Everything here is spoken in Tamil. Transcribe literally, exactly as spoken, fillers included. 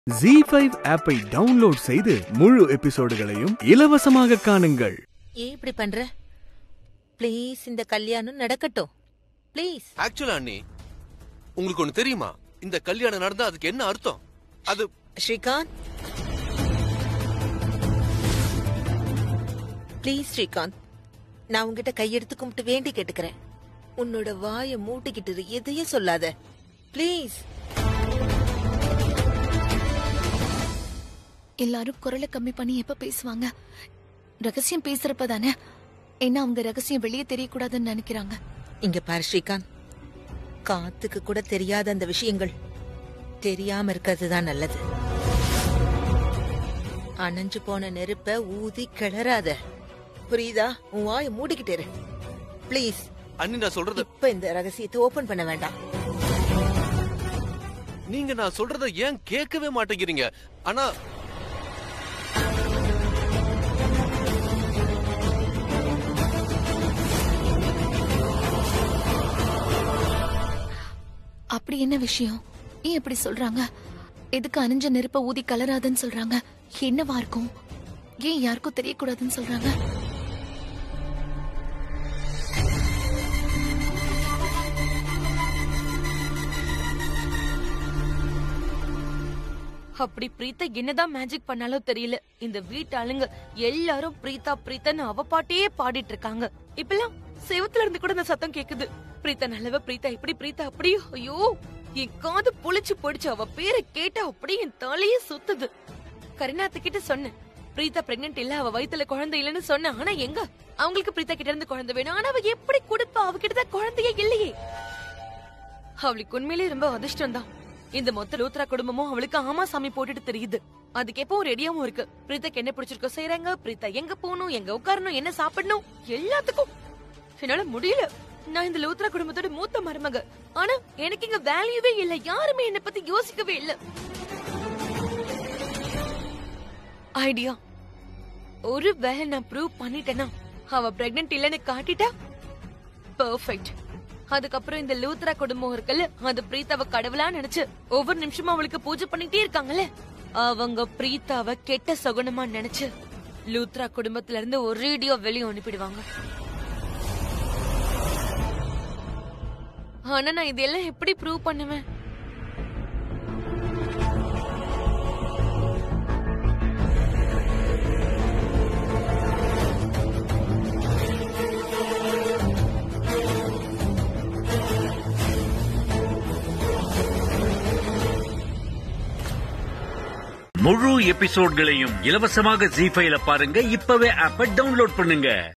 ஜீ ஃபைவ் ஆப்பை டவுன்லோட் செய்து முழு எபிசோடுகளையும் இலவசமாக காணுங்கள். ஏன் இப்படி பண்ற? ப்ளீஸ் இந்த கல்யாணம் நடக்கட்டும் ப்ளீஸ். ஆக்சுவலா அண்ணி, உங்களுக்கு ஒண்ணு தெரியுமா? இந்த கல்யாணம் நடந்தா அதுக்கு என்ன அர்த்தம்? அது ஸ்ரீகாந்த் ப்ளீஸ் ஸ்ரீகாந்த், நான் உங்ககிட்ட கையெடுத்து கும்பிட்டு வேண்டி கேட்டுக்கிறேன். உன்னோட வாயை மூட்டிக்கிட்டு எதையும் சொல்லாத ப்ளீஸ். எல்லாரும் குரலை கம்மி பண்ணி எப்ப பேசுவாங்க? ரகசியம் பேசுறப்ப தானே. என்ன அவங்க ரகசியம் வெளியே தெரியக்கூடாதுன்னு நினைக்கிறாங்க. இங்க பாரு ஸ்ரீகாந்த், காத்துக்கு கூட தெரியாத அந்த விஷயங்கள் தெரியாம இருக்கிறதுதான் நல்லது. அணைஞ்சு போன நெருப்ப ஊதி கிளறாத, புரியுதா? உன் வாயை மூடிக்கிட்டே இரு ப்ளீஸ். அண்ணி, நான் சொல்றது இப்ப இந்த ரகசியத்தை ஓபன் பண்ண வேண்டாம். நீங்க நான் சொல்றத ஏன் கேட்கவே மாட்டேங்கிறீங்க? ஆனா அப்படி என்ன விஷயம்? ஏன் இப்படி சொல்றாங்க? எதுக்கு அணிஞ்ச நெருப்ப ஊதி கலராதுன்னு சொல்றாங்க? என்னவா இருக்கும்? ஏன் யாருக்கும் தெரியக்கூடாதுன்னு சொல்றாங்க? அப்படி பிரீத்தா என்னதான் மேஜிக் பண்ணாலும் தெரியல, இந்த வீட்டு ஆளுங்க எல்லாரும் பிரீத்தா பிரீத்தான்னு அவ பாட்டையே பாடிட்டு இருக்காங்க. இப்பெல்லாம் செவத்துல இருந்து கூட இந்த சத்தம் கேக்குது. பிரீத்தா நல்லவ, பிரீத்தா இப்படி, பிரீத்தா அப்படி. ஐயோ, என் காது புளிச்சு போயிடுச்சு. அவ பேரை கேட்டா அப்படியே என் தலையே சுத்துது. கரிநாத்து கிட்ட சொன்னேன், பிரீத்தா பிரெக்னன்ட் இல்ல, அவ வயித்துல குழந்தை இல்லன்னு சொன்னேன். ஆனா எங்க அவங்களுக்கு பிரீத்தா கிட்ட இருந்து குழந்தை வேணும். ஆனா அவ எப்படி கொடுப்பா? அவகிட்டதான் குழந்தையே இல்லையே. அவளுக்கு உண்மையிலேயே ரொம்ப அதிர்ஷ்டம் தான். இந்த மொத்த லூத்ரா குடும்பமும் அவளுக்கு ஆமா சாமி போட்டுட்டு தெரியுது. அதுக்கு எப்போ ரெடியாவும் இருக்கு. பிரீத்தாக்கு என்ன பிடிச்சிருக்கோ செய்யறாங்க. பிரீத்தா எங்க போகணும், எங்க உட்காரணும், என்ன சாப்பிடணும், எல்லாத்துக்கும் என்னால முடியல. நான் இந்த லூத்ரா குடும்பத்தோட மூத்த மருமக. ஆனா எனக்கு இங்க வேல்யூவே இல்ல. யாருமே என்ன பத்தி யோசிக்கவே இல்ல. ஐடியா, ஒரு வேலை நான் ப்ரூவ் பண்ணிட்டேன்னா, அவ பிரெக்னன்ட் இல்லன்னு காட்டிட்டா பெர்ஃபெக்ட். அதுக்கப்புறம் இந்த லூத்ரா குடும்பம் இருக்குல்ல, அது பிரீத்தாவ கடவுளா நினைச்சு ஒவ்வொரு நிமிஷமும் அவளுக்கு பூஜை பண்ணிட்டே இருக்காங்கல்ல, அவங்க பிரீத்தாவ கெட்ட சகுனமா நினைச்சு லூத்ரா குடும்பத்துல இருந்து ஒரேடியா வெளியே அனுப்பிடுவாங்க. ஆனா நான் இதெல்லாம் எப்படி ப்ரூவ் பண்ணுவேன்? முழு எபிசோட்களையும் இலவசமாக ஜீ ஃபைவ்ல பாருங்க. இப்பவே ஆப்பை டவுன்லோட் பண்ணுங்க.